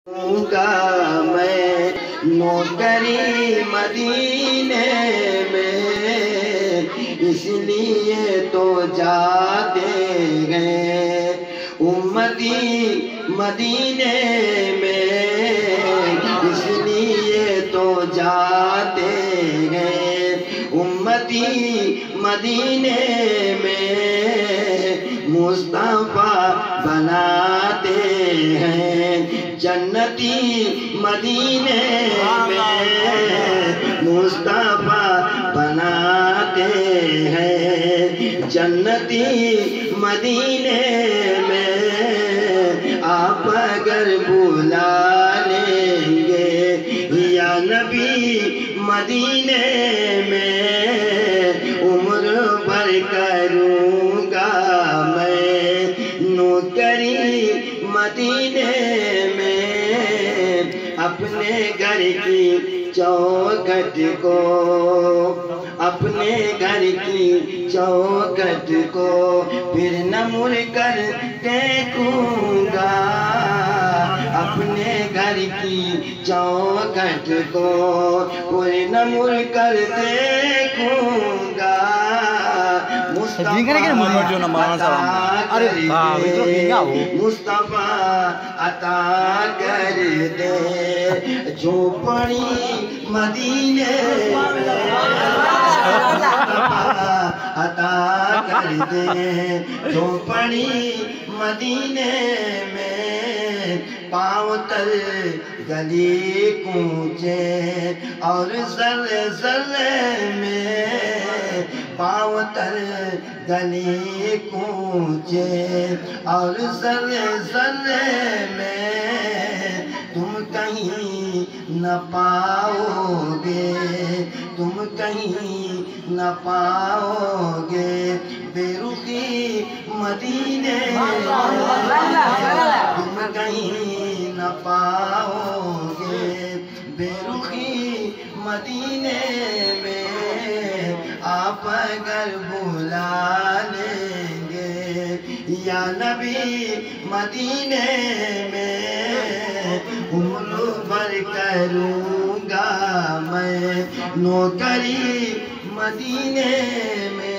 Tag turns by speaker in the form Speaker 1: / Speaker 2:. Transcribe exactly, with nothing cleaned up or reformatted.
Speaker 1: گا میں نوکری مدینے میں، اس لیے تو جاتے ہیں امتی مدینے میں، اس لیے تو جاتے ہیں امتی مدینے میں، مصطفیٰ بناتے ہیں جنتی مدینے میں، مصطفیٰ بناتے ہیں جنتی مدینے میں، آپ اگر بلا لیں گے یا نبی مدینے میں، عمر بھر کروں گا میں نوکری مدینے میں، اپنے گھر کی چوکھٹ کو اپنے گھر کی چوکھٹ کو پھر نہ مڑ کر دیکھوں گا، اپنے گھر کی چوکھٹ کو پھر نہ مڑ کر دیکھوں گا، مصطفیٰ عطا کر دے جھوپڑی مدینے میں، عطا کر دے جھوپڑی مدینے میں، پاؤں تل گلی کونچے اور ذرے ذرے میں، پاؤں تل گلی کونچے اور ذرے ذرے میں، تم کہیں نہ پاؤ گے تم کہیں نہ پاؤ گے بے رخی مدینے میں، تم کہیں نہ پاؤ گے بے رخی مدینے میں، آپ اگر بلا لیں گے یا نبی مدینے میں، عمر بھر کروں گا میں نوکری مدینے میں۔